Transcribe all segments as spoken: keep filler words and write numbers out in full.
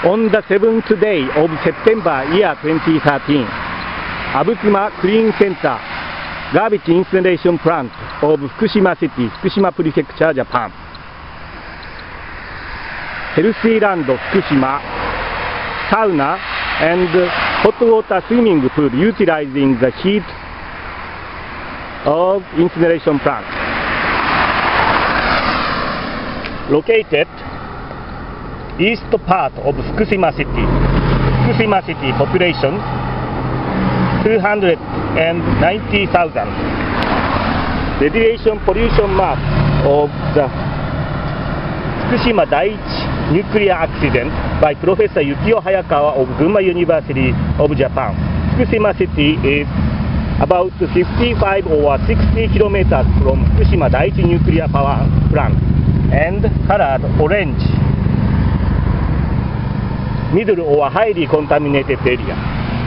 On the seventh day of September year twenty thirteen, Abutsuma Clean Center Garbage Incineration Plant of Fukushima City, Fukushima Prefecture, Japan. Healthy Land Fukushima sauna and hot water swimming pool utilizing the heat of incineration plant. Located east part of Fukushima City. Fukushima City population two hundred ninety thousand. Radiation pollution map of the Fukushima Daiichi nuclear accident by Professor Yukio Hayakawa of Gunma University of Japan. Fukushima City is about fifty-five or sixty kilometers from Fukushima Daiichi nuclear power plant and colored orange, middle or highly contaminated area.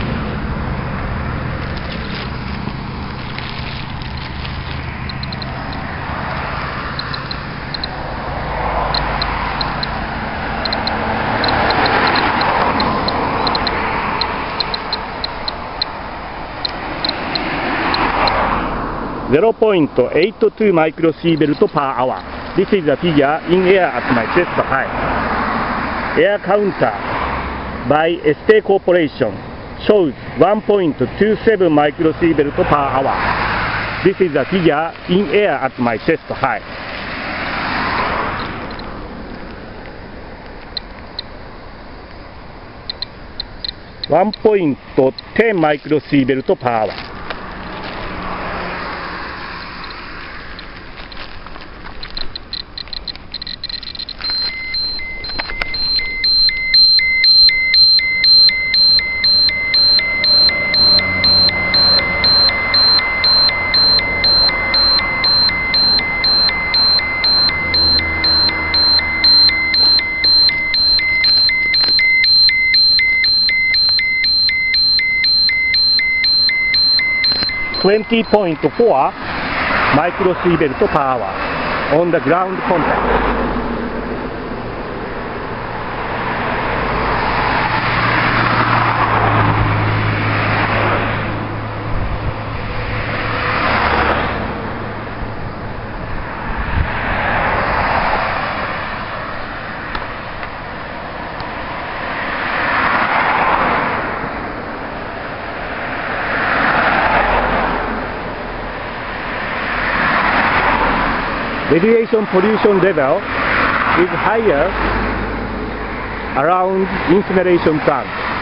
zero point eight two microsievert per hour. This is the figure in air at my chest height. Air counter by Este Corporation shows one point two seven microsievert per hour. This is the figure in air at my chest height. one point one zero microsievert per hour. twenty point four microsievert per hour on the ground contact. Radiation pollution level is higher around incineration plant.